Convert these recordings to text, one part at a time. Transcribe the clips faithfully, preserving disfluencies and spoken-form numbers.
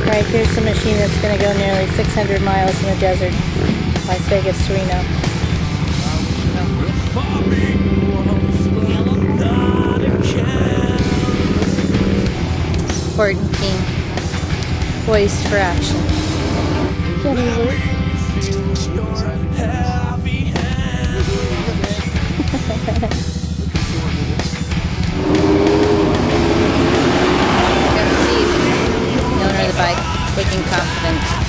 Alright, here's the machine that's going to go nearly six hundred miles in the desert, Las Vegas to Reno. Horton King, poised for action. Can he work? Bike, looking confident.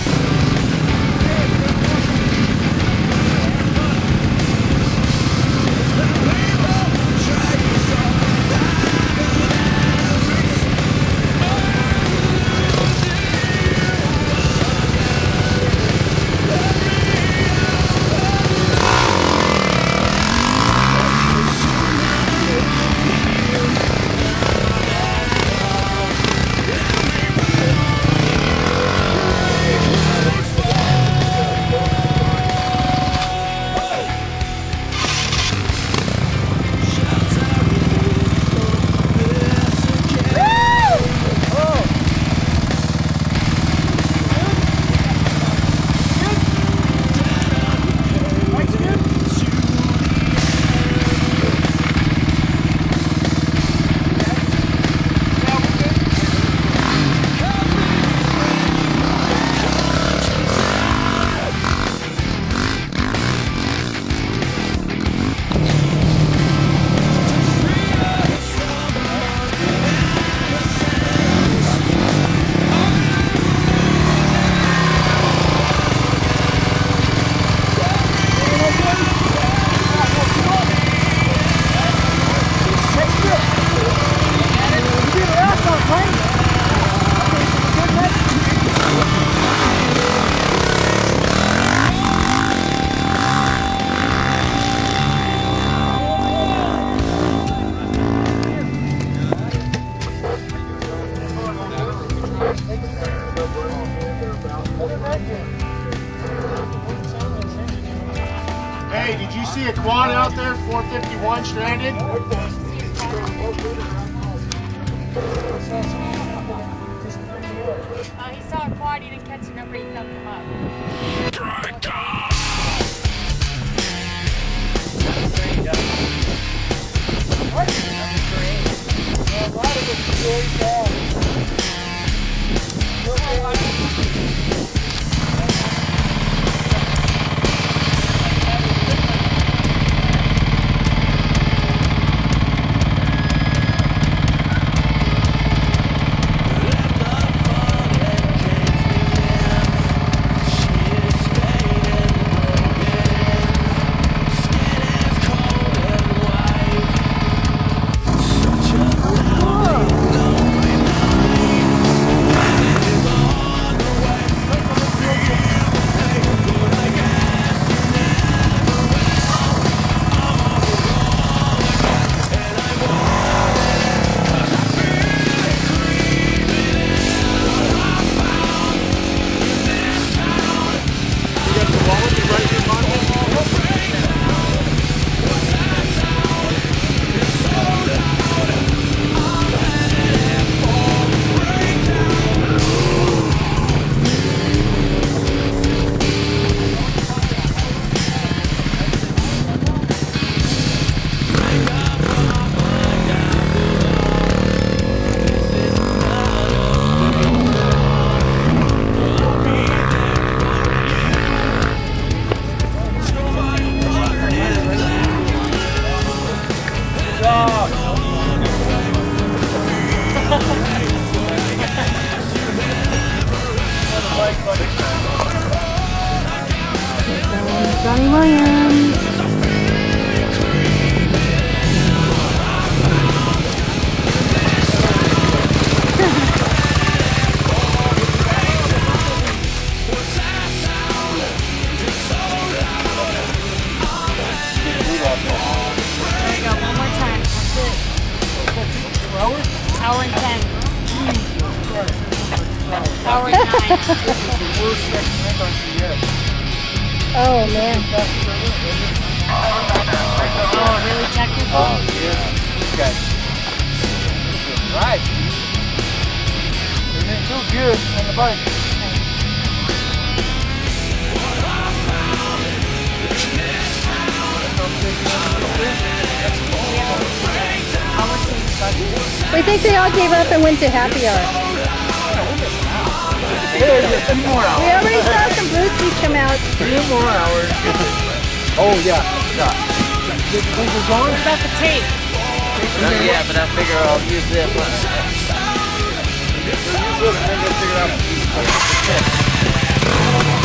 Hey, did you see a quad out there, four fifty-one stranded? Uh, he saw a quad, he didn't catch a number, he thumped him up. Johnny Williams. There you go, one more time. That's it. Hour and ten. Hour and nine. Oh man. Oh, really technical? Oh, yeah. Okay. Right. It feels good. you on the bike. We think they all gave up and went to happy hour. We already saw some brewskis come out. Two more hours. Oh yeah, yeah. What about the tape? Not yet, but I figure I'll use this one. Use this and then go figure out.